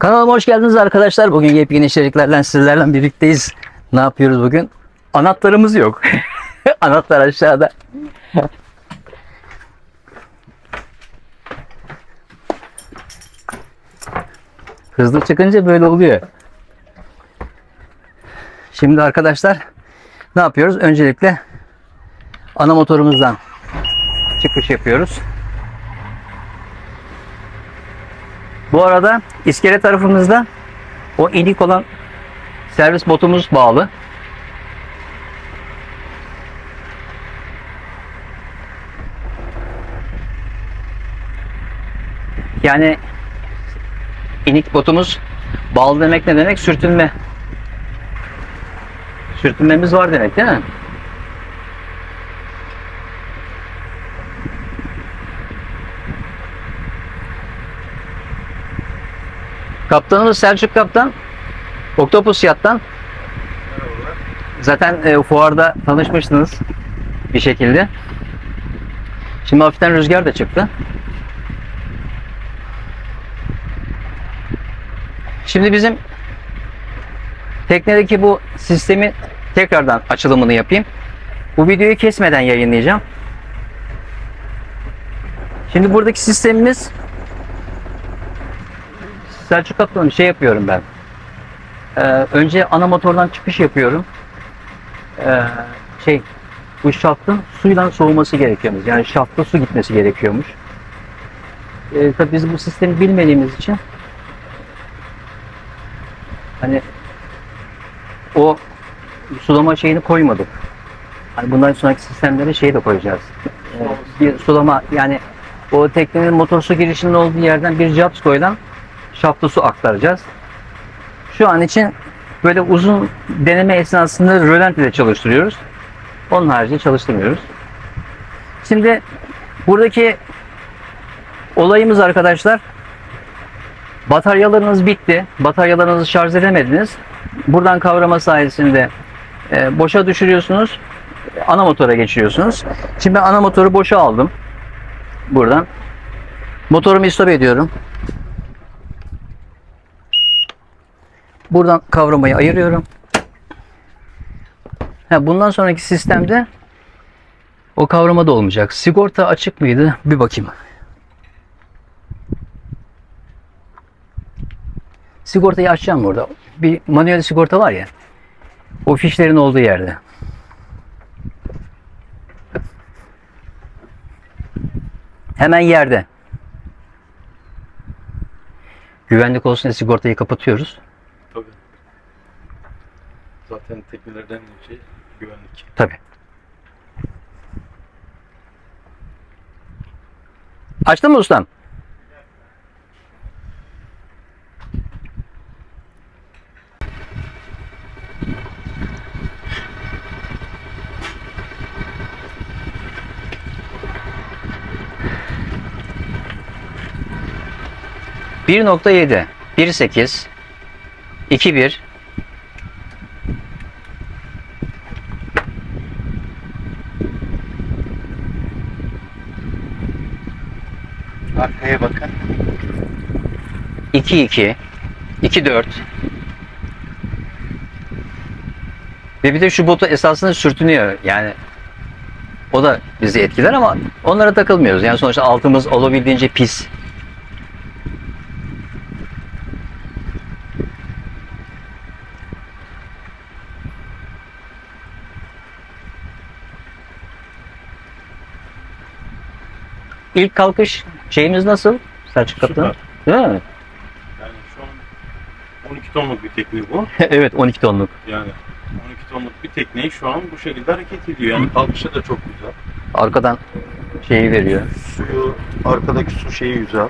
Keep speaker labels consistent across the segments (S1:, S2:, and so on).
S1: Kanalıma hoş geldiniz arkadaşlar. Bugün yepyeni içeriklerle sizlerle birlikteyiz. Ne yapıyoruz bugün? Anahtarımız yok. Anahtar aşağıda. Hızlı çıkınca böyle oluyor. Şimdi arkadaşlar ne yapıyoruz? Öncelikle ana motorumuzdan çıkış yapıyoruz. Bu arada iskele tarafımızda o inik olan servis botumuz bağlı. Yani inik botumuz bağlı demek ne demek? Sürtünme. Sürtünmemiz var demek değil mi? Kaptanımız Selçuk Kaptan, Oktopus Yat'tan. Zaten fuarda tanışmıştınız bir şekilde. Şimdi hafiften rüzgar da çıktı. Şimdi bizim teknedeki bu sistemi tekrardan açılımını yapayım. Bu videoyu kesmeden yayınlayacağım. Şimdi buradaki sistemimiz Selçuk Kaptan'ın yapıyorum ben. Önce ana motordan çıkış yapıyorum. Bu şaftın suyla soğuması gerekiyormuş. Yani şafta su gitmesi gerekiyormuş. Tabii biz bu sistemi bilmediğimiz için hani o sulama şeyini koymadık. Hani bundan sonraki sistemlere de koyacağız. Bir sulama, yani o teknenin motor su girişinin olduğu yerden bir Jabsko'yla şafta su aktaracağız. Şu an için böyle uzun deneme esnasında rölant ile çalıştırıyoruz. Onun harici çalıştırmıyoruz. Şimdi buradaki olayımız arkadaşlar, bataryalarınız bitti. Bataryalarınızı şarj edemediniz. Buradan kavrama sayesinde boşa düşürüyorsunuz. Ana motora geçiriyorsunuz. Şimdi ben ana motoru boşa aldım. Buradan. Motorumu istop ediyorum. Buradan kavramayı ayırıyorum. Bundan sonraki sistemde o kavrama da olmayacak. Sigorta açık mıydı? Bir bakayım. Sigortayı açacağım burada. Bir manuel sigorta var ya. O fişlerin olduğu yerde. Hemen yerde. Güvenlik olsun diye sigortayı kapatıyoruz.
S2: Tabii. Zaten teknelerden şey güvenlik.
S1: Tabii. Açtın mı ustam? ...1.7, 1.8, 2.1,
S2: Arkaya bakın.
S1: 2.2, 2.4 ve bir de şu botu esasında sürtünüyor. Yani o da bizi etkiler ama onlara takılmıyoruz. Yani sonuçta altımız olabildiğince pis. İlk kalkış şeyimiz nasıl? Selçuk Kaptan. Değil mi?
S2: Yani şu an 12 tonluk bir tekne bu.
S1: Evet, 12 tonluk.
S2: Yani 12 tonluk bir tekneyi şu an bu şekilde hareket ediyor. Yani kalkışı da çok güzel.
S1: Arkadan şeyi veriyor.
S2: Suyu, arkadaki su şeyi güzel.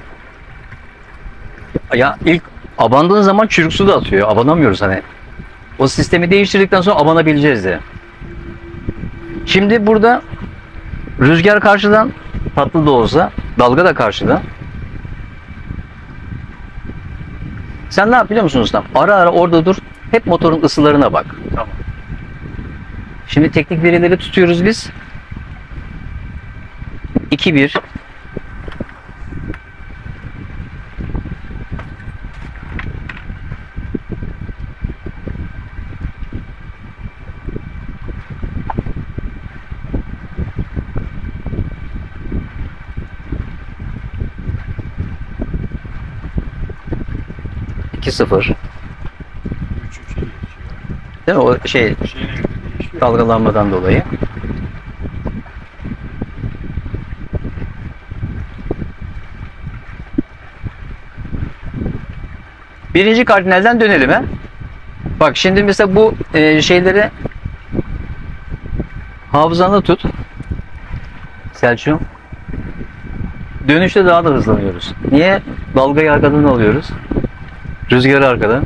S1: Ya ilk abandığın zaman çürük su da atıyor. Abanamıyoruz hani. O sistemi değiştirdikten sonra abanabileceğiz de. Şimdi burada rüzgar karşıdan, tatlı da olsa, dalga da karşıdan. Sen ne yap biliyor musun ustam? Ara ara orada dur. Hep motorun ısılarına bak.
S2: Tamam.
S1: Şimdi teknik verileri tutuyoruz biz. 2-1. 2-0.
S2: 3-3'e geçiyor.
S1: Değil mi? O şey
S2: Şeyine göre değişiyor.
S1: dalgalanmadan dolayı. Birinci kardinalden dönelim he. Bak şimdi mesela bu şeyleri hafızanda tut. Selçuk. Dönüşte daha da hızlanıyoruz. Niye? Dalgayı arkadan alıyoruz. Rüzgarı arkadan.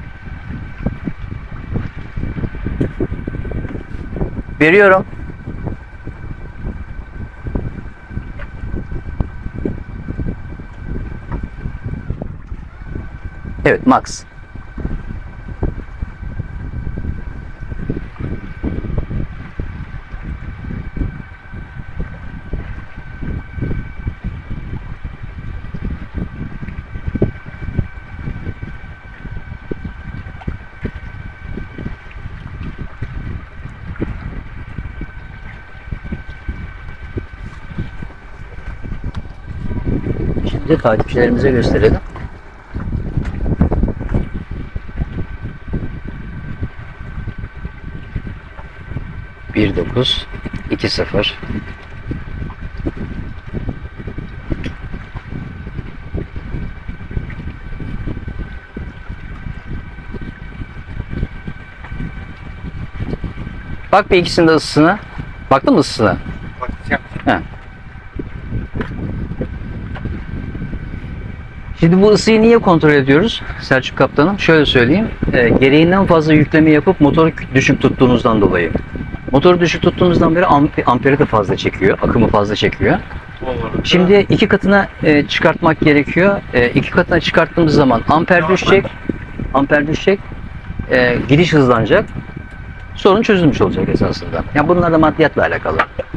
S1: Veriyorum. Evet, max. Şimdi takipçilerimize gösterelim. Bir dokuz, 2-0. Bak bir ikisinin de ısısına. Baktın mı ısısına?
S2: Bakacağım.
S1: He. Şimdi bu ısıyı niye kontrol ediyoruz Selçuk Kaptanım? Şöyle söyleyeyim. Gereğinden fazla yükleme yapıp motoru düşük tuttuğunuzdan dolayı. Motoru düşük tuttuğunuzdan beri amperi de fazla çekiyor. Akımı fazla çekiyor. Şimdi iki katına çıkartmak gerekiyor. İki katına çıkarttığımız zaman amper düşecek. Amper düşecek. Gidiş hızlanacak. Sorun çözülmüş olacak esasında. Yani bunlar da maddiyatla alakalı.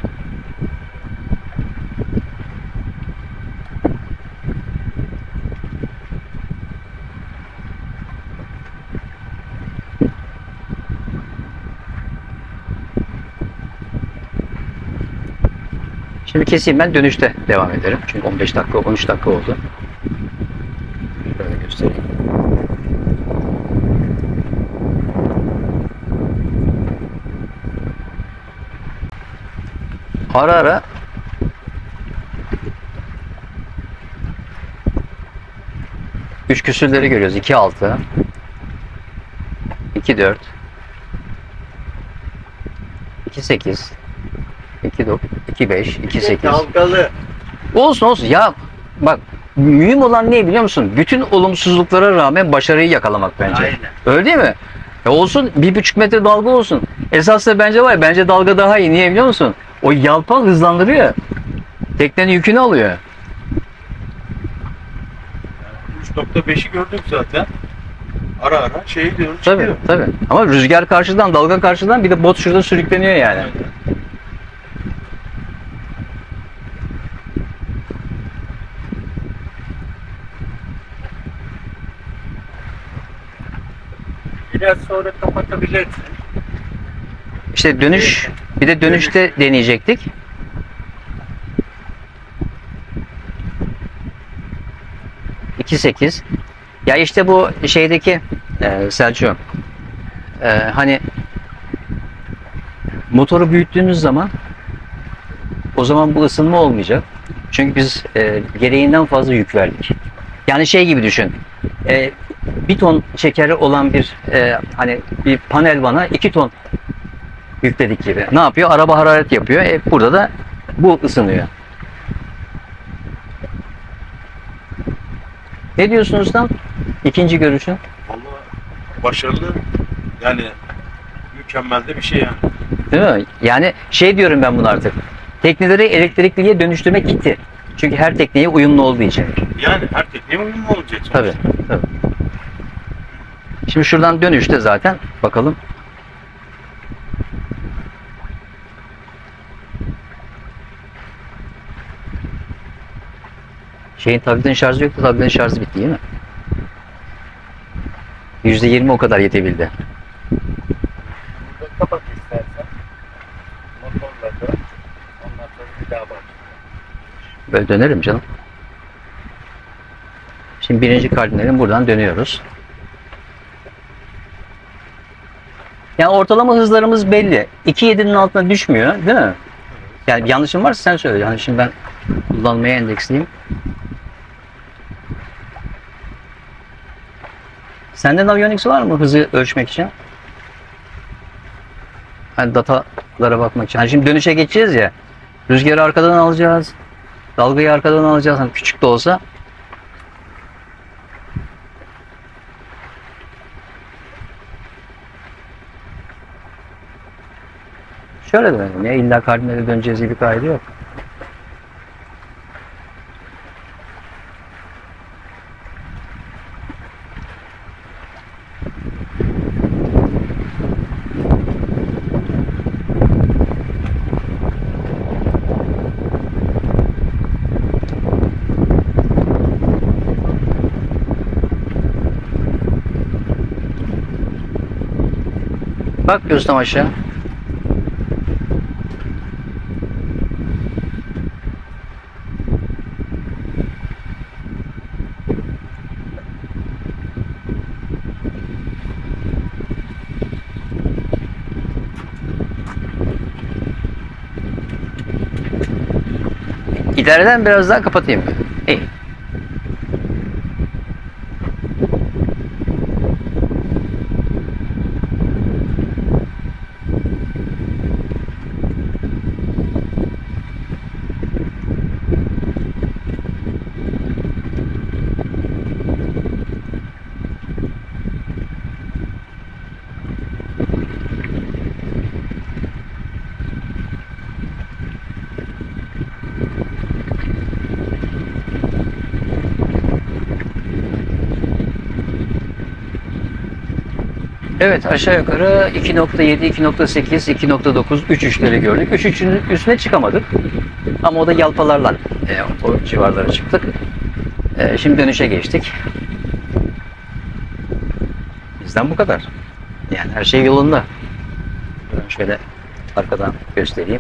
S1: Şimdi keseyim, ben dönüşte devam ederim. Çünkü 15 dakika, 13 dakika oldu. Şöyle göstereyim. Ara ara üç küsürleri görüyoruz. 2.6 2.4 2.8 2.5 2.8
S3: Dalgalı.
S1: Olsun olsun ya, bak mühim olan ne biliyor musun? Bütün olumsuzluklara rağmen başarıyı yakalamak bence.
S3: Aynen.
S1: Öyle değil mi? Olsun 1,5 metre dalga olsun. Esasında bence var ya, bence dalga daha iyi. Niye biliyor musun? O yalpal hızlandırıyor. Teknenin yükünü alıyor.
S2: 3.5'i gördük zaten. Ara ara şey diyoruz.
S1: Tabii
S2: çıkıyor.
S1: tabii. Ama rüzgar karşıdan, dalga karşıdan, bir de bot şurada sürükleniyor yani.
S2: Aynen.
S3: Biraz sonra kapatabilirsin.
S1: İşte dönüş, bir de dönüşte deneyecektik. ...2.8. Ya işte bu şeydeki Selçuk, hani motoru büyüttüğünüz zaman o zaman bu ısınma olmayacak. Çünkü biz gereğinden fazla yük verdik. Yani şey gibi düşün. 1 ton şekeri olan bir hani bir panel vana 2 ton yükledik gibi. Ne yapıyor? Araba hararet yapıyor. Burada da bu ısınıyor. Ne diyorsunuz lan? İkinci görüşün.
S2: Vallahi başarılı. Yani mükemmel de bir şey yani.
S1: Değil mi? Yani şey diyorum ben bunu artık. Tekneleri elektrikliye dönüştürme kiti. Çünkü her tekneye uyumlu olduğu için.
S2: Yani her tekneye uyumlu olacak sonuçta.
S1: Tabii, tabii. Şimdi şuradan dönüşte zaten bakalım. Şeyin tabletin şarjı yoktu. Tabletin şarjı bitti değil mi? %20 o kadar yetebildi.
S3: Burada kapat istersen. Motorla dön. Ondan sonra bir daha bak.
S1: Böyle dönerim canım. Şimdi birinci kardinalin buradan dönüyoruz. Yani ortalama hızlarımız belli. 2.7'nin altına düşmüyor, değil mi? Yani bir yanlışım varsa sen söyle. Yani şimdi ben kullanmaya endeksleyeyim. Sende Navionics var mı hızı ölçmek için? Hani datalara bakmak için. Hani şimdi dönüşe geçeceğiz ya. Rüzgarı arkadan alacağız. Dalgayı arkadan alacağız. Hani küçük de olsa. Şöyle dönelim ya. İlla kardinale döneceğiz diye bir kaydı yok. Bak göğüsten aşağı. İleriden biraz daha kapatayım. İyi. Evet, aşağı yukarı 2.7, 2.8, 2.9, 3.3'leri gördük. 3.3'ün üstüne çıkamadık. Ama o da yalpalarla o civarlara çıktık. Şimdi dönüşe geçtik. Bizden bu kadar. Yani her şey yolunda. Ben şöyle arkadan göstereyim.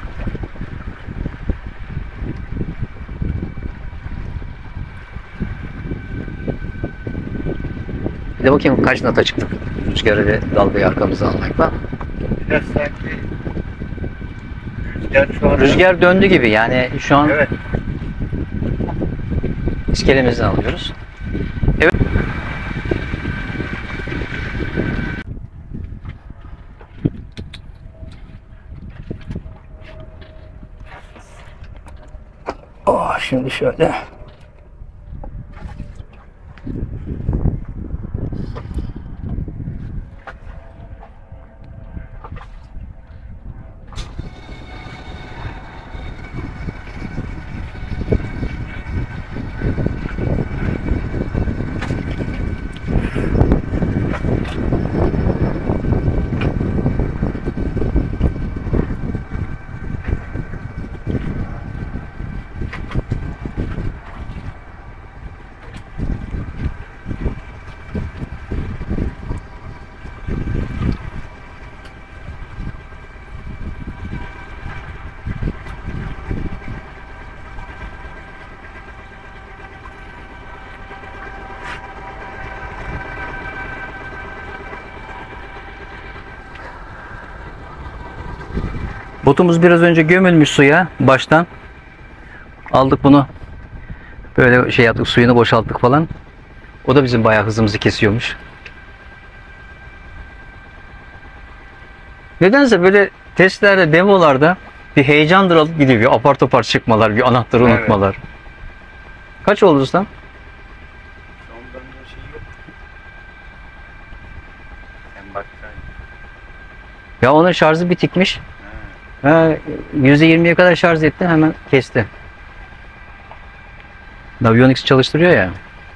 S1: Bir de bakayım kaç nata çıktık. Rüzgarı ve dalgayı arkamıza almakla.
S3: Biraz sanki rüzgar şu an...
S1: Rüzgar döndü gibi yani şu an
S3: Evet.
S1: iskelemizi alıyoruz. Evet. Oh, şimdi şöyle. Botumuz biraz önce gömülmüş suya baştan. Aldık bunu. Böyle şey yaptık, suyunu boşalttık falan. O da bizim bayağı hızımızı kesiyormuş. Nedense böyle testlerde, demolarda bir heyecandır alıp gidiyor. Bir apar topar çıkmalar, bir anahtarı
S3: Evet.
S1: unutmalar. Kaç oldu ustam?
S3: Şu an bende şey yok. Sen baksan.
S1: Ya onun şarjı bitikmiş.
S3: Ha.
S1: Ha, %20'ye kadar şarj etti, hemen kesti. Navionics çalıştırıyor ya.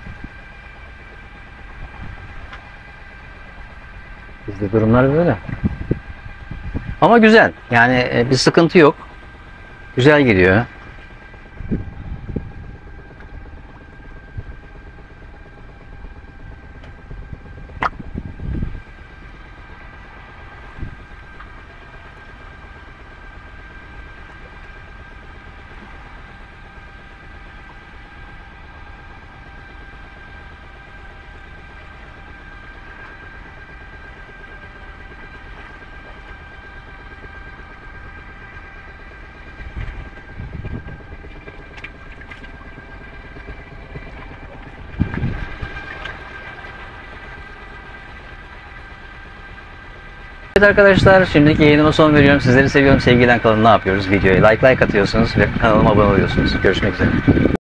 S1: Bizde durumlar böyle. Ama güzel. Yani bir sıkıntı yok. Güzel gidiyor. Evet arkadaşlar, şimdiki yayınıma son veriyorum. Sizleri seviyorum. Sevgiyle kalın. Ne yapıyoruz? Videoya like atıyorsunuz ve kanalıma abone oluyorsunuz. Görüşmek üzere.